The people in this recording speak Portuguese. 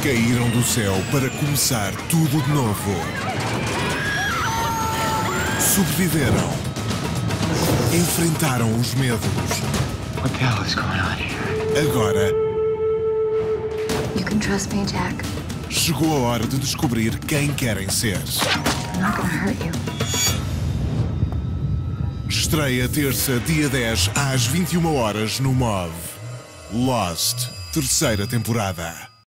Caíram do céu para começar tudo de novo. Sobreviveram. Enfrentaram os medos. What the hell is going on here? Agora You can trust me, Jack. chegou a hora de descobrir quem querem ser. I'm not gonna hurt you. Estreia terça, dia 10, às 21 horas no MOV. Lost, terceira temporada.